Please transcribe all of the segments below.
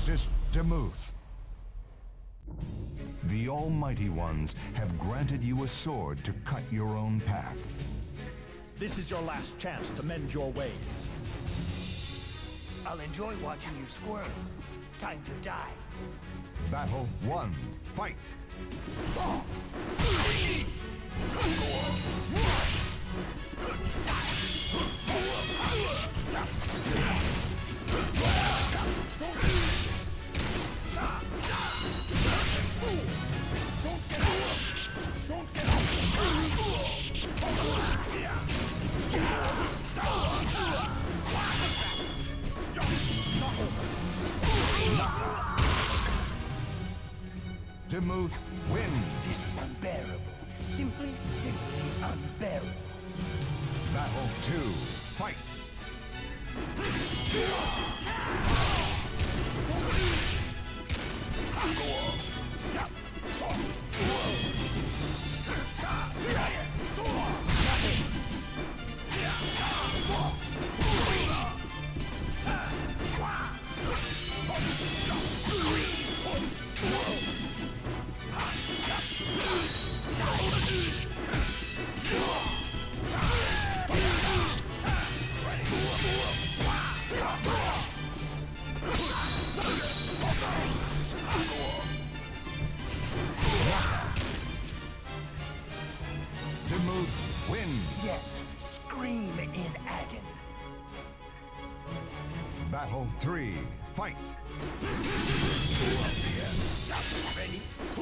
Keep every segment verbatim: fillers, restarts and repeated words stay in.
Resist Demuth. The Almighty Ones have granted you a sword to cut your own path. This is your last chance to mend your ways. I'll enjoy watching you squirm. Time to die. Battle one. Fight! Demuth wins. This is unbearable. Simply, simply unbearable. Battle two. Fight! Demuth wins. Yes, scream in agony. Battle three. Fight! Ready?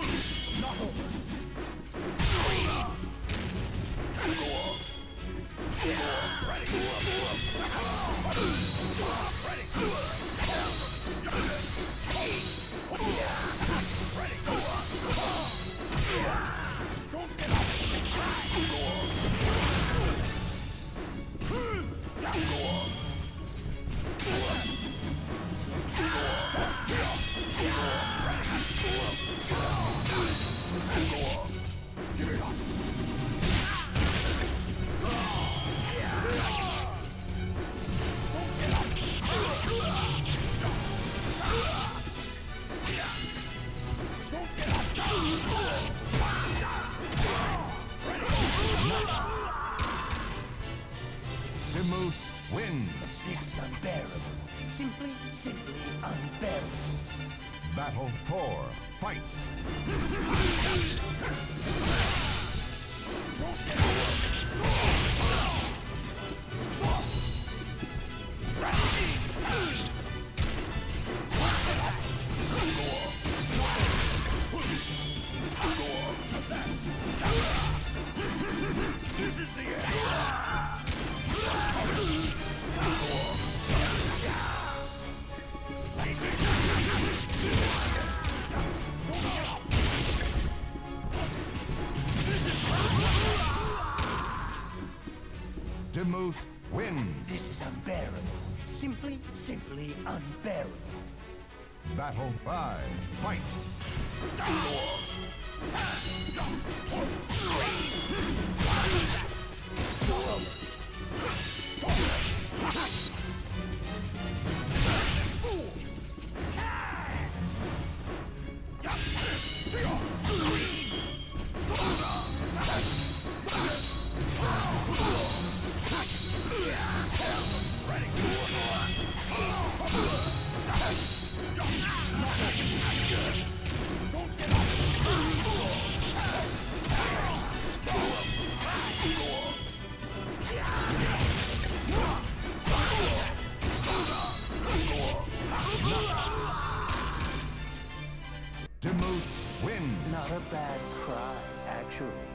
Demuth wins. This is unbearable. Simply, simply unbearable. Battle four. Fight! This is the end. Demuth wins. This is unbearable. Simply, simply unbearable. Battle five. Fight! Demuth wins. Not a bad cry, actually.